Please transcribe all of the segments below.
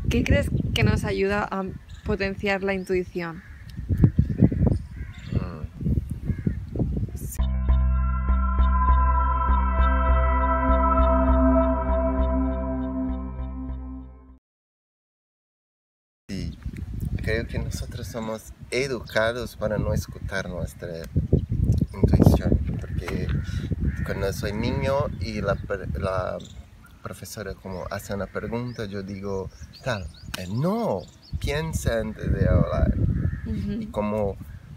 ¿Qué crees que nos ayuda a potenciar la intuición? Sí, creo que nosotros somos educados para no escuchar nuestra intuición, porque cuando soy niño y la profesora como hace una pregunta, yo digo, tal, no, piensa antes de hablar. Y como,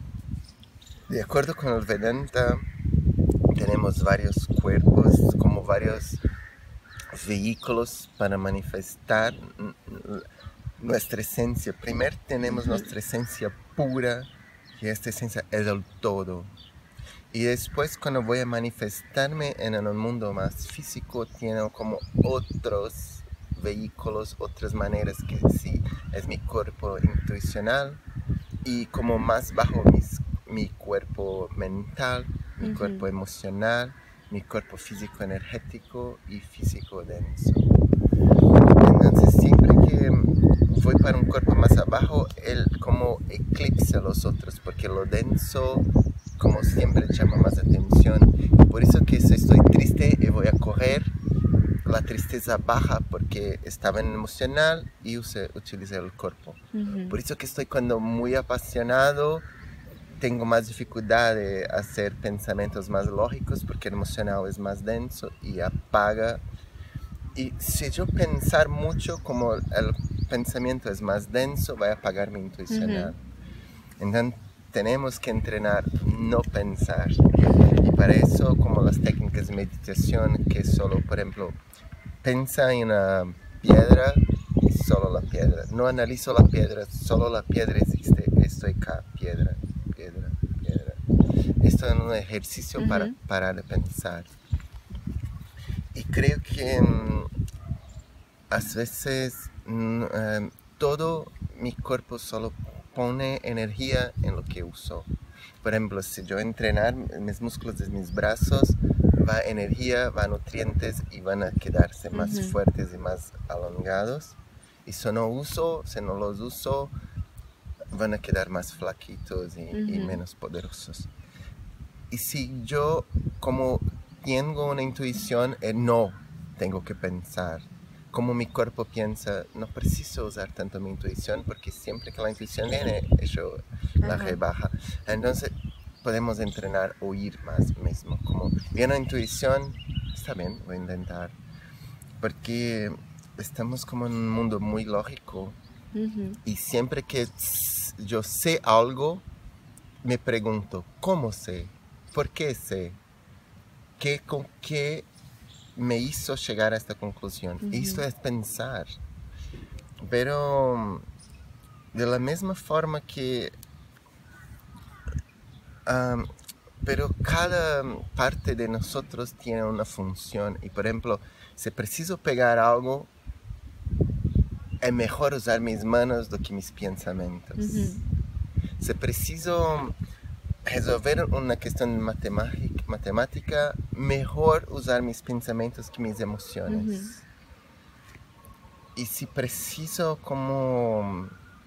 de acuerdo con el Vedanta, tenemos varios cuerpos, como varios vehículos para manifestar nuestra esencia. Primero tenemos nuestra esencia pura, y esta esencia es el todo. Y después, cuando voy a manifestarme en un mundo más físico, tengo como otros vehículos, otras maneras que sí, es mi cuerpo intuicional y como más bajo mi cuerpo mental, mi cuerpo emocional, mi cuerpo físico energético y físico denso. Entonces siempre que voy para un cuerpo más abajo, él como eclipsa a los otros, porque lo denso como siempre llama más atención. Y por eso que si estoy triste y voy a correr, la tristeza baja porque estaba en emocional y utilicé el cuerpo. Por eso que estoy cuando muy apasionado, tengo más dificultad de hacer pensamientos más lógicos porque el emocional es más denso y apaga. Y si yo pensar mucho, como el pensamiento es más denso, va a apagar mi intuicional. Entonces tenemos que entrenar no pensar. Y para eso, como las técnicas de meditación, que solo, por ejemplo, piensa en una piedra y solo la piedra. No analizo la piedra, solo la piedra existe. Estoy acá, piedra, piedra, piedra. Esto es un ejercicio para parar de pensar. Y creo que a veces todo mi cuerpo solo pone energía en lo que uso. Por ejemplo, si yo entrenar mis músculos de mis brazos, va energía, va nutrientes y van a quedarse más fuertes y más alongados. Y si no los uso, van a quedar más flaquitos y menos poderosos. Y si yo como tengo una intuición, no tengo que pensar. Como mi cuerpo piensa, no preciso usar tanto mi intuición porque siempre que la intuición viene, yo la rebaja. Entonces podemos entrenar oír más mismo. Como viene la intuición, está bien, voy a intentar. Porque estamos como en un mundo muy lógico y siempre que yo sé algo, me pregunto, ¿cómo sé? ¿Por qué sé? ¿Con qué me hizo llegar a esta conclusión? Esto es pensar. Pero de la misma forma que... pero cada parte de nosotros tiene una función. Y por ejemplo, si preciso pegar algo, es mejor usar mis manos do que mis pensamientos. Si preciso resolver una cuestión matemática, mejor usar mis pensamientos que mis emociones. Y si preciso como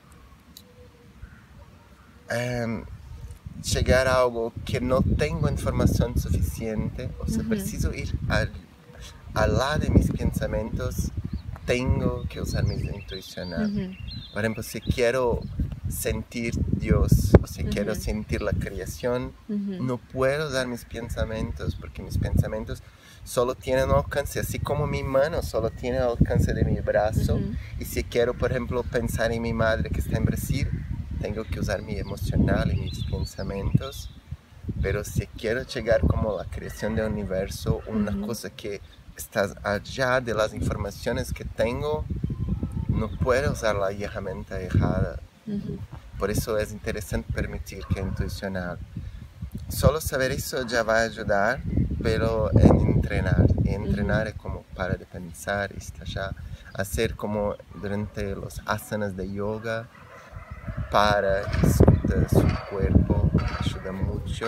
llegar a algo que no tengo información suficiente, o si preciso ir al lado de mis pensamientos, tengo que usar mi intuición. Por ejemplo, si quiero sentir Dios o si quiero sentir la creación, no puedo usar mis pensamientos porque mis pensamientos solo tienen alcance, así como mi mano solo tiene el alcance de mi brazo. Y si quiero, por ejemplo, pensar en mi madre que está en Brasil, tengo que usar mi emocional y mis pensamientos. Pero si quiero llegar como la creación del universo, una cosa que está allá de las informaciones que tengo, no puedo usar la herramienta errada. Por eso es interesante permitir que es intuicional. Solo saber eso ya va a ayudar, pero en entrenar. Y entrenar es como para de pensar, estallar, hacer como durante los asanas de yoga, para escuchar su cuerpo, ayuda mucho.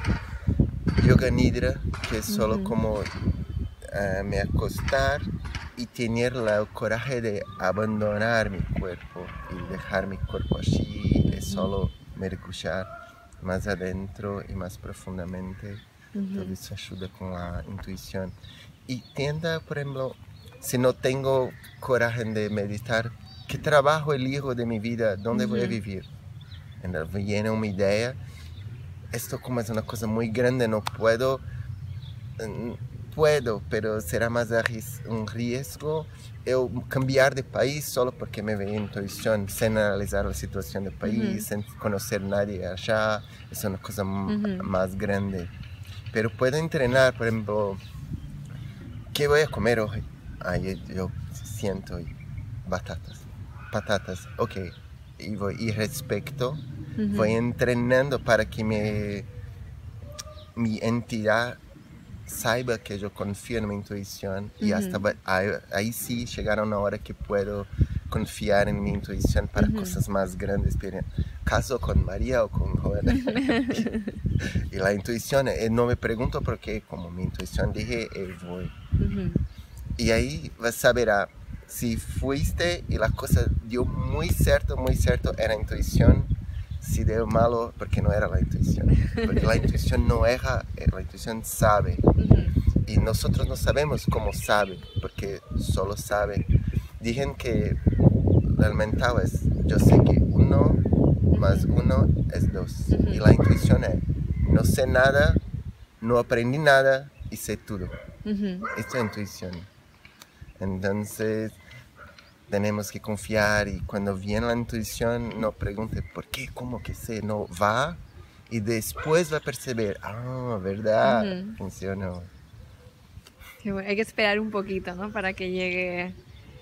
Yoga Nidra, que es solo como me acostar y tener el coraje de abandonar mi cuerpo y dejar mi cuerpo allí y solo mergulhar más adentro y más profundamente. Todo eso ayuda con la intuición. Y tienda, por ejemplo, si no tengo coraje de meditar, ¿qué trabajo elijo de mi vida? ¿Dónde voy a vivir? Entonces viene una idea, esto como es una cosa muy grande, no puedo, pero será más un riesgo eu cambiar de país solo porque me ve intuición, sin analizar la situación del país, sin conocer a nadie allá, es una cosa más grande. Pero puedo entrenar, por ejemplo, ¿qué voy a comer hoy? Yo siento patatas, ok. Y respecto, voy entrenando para que mi entidad saiba que yo confío en mi intuición y hasta ahí sí llegaron una hora que puedo confiar en mi intuición para cosas más grandes. Caso con María o con Joana. Y la intuición, no me pregunto por qué, como mi intuición dije, voy. Y ahí vas a saber si fuiste y la cosa dio muy cierto, era intuición. Si dio malo, porque no era la intuición. Porque la intuición no erra, la intuición sabe. Y nosotros no sabemos cómo sabe, porque solo sabe. Dicen que el mental es, yo sé que 1 más 1 es 2. Y la intuición es, no sé nada, no aprendí nada y sé todo. Esto es intuición. Entonces tenemos que confiar y cuando viene la intuición no pregunte por qué, cómo que sé, no va y después va a percibir, verdad, funcionó. Qué bueno. Hay que esperar un poquito, ¿no? Para que llegue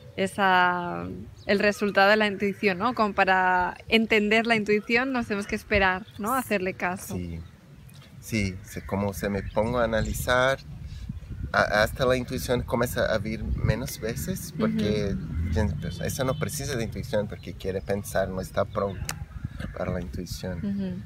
el resultado de la intuición, ¿no? Como para entender la intuición nos tenemos que esperar, ¿no? Hacerle caso. Sí, como se me pongo a analizar, hasta la intuición comienza a vir menos veces, porque eso no precisa de intuición, porque quiere pensar, no está pronto para la intuición.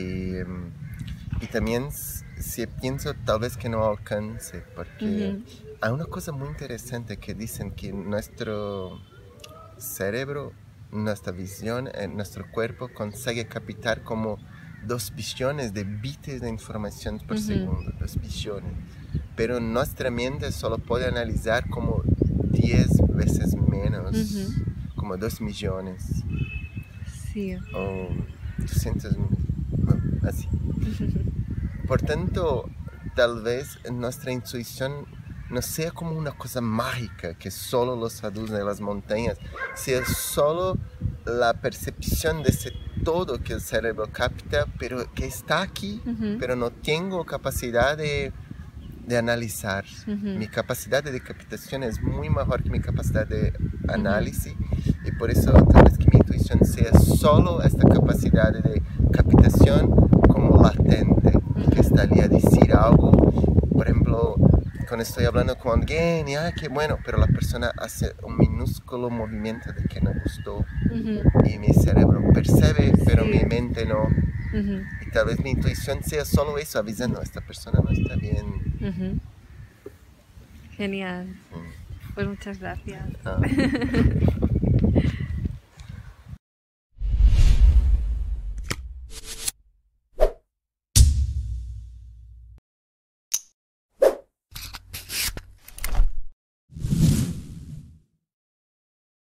Y también si pienso tal vez que no alcance, porque hay una cosa muy interesante que dicen que nuestro cerebro, nuestra visión, nuestro cuerpo consigue captar como 2 billones de bits de información por segundo, 2 billones. Pero nuestra mente solo puede analizar como 10 veces menos, como 2 millones. Sí. O 200 mil, así. Por tanto, tal vez nuestra intuición no sea como una cosa mágica que solo los sadhus de las montañas, sea solo la percepción de ese todo que el cerebro capta, pero que está aquí, pero no tengo capacidad de analizar. Mi capacidad de captación es muy mejor que mi capacidad de análisis y por eso tal vez que mi intuición sea solo esta capacidad de captación como latente, que está allí a decir algo. Por ejemplo, cuando estoy hablando con alguien y qué bueno, pero la persona hace un minúsculo movimiento de que no gustó y mi cerebro percibe, pero mi mente no. Y tal vez mi intuición sea solo eso, avisando, esta persona no está bien. Genial. Pues muchas gracias.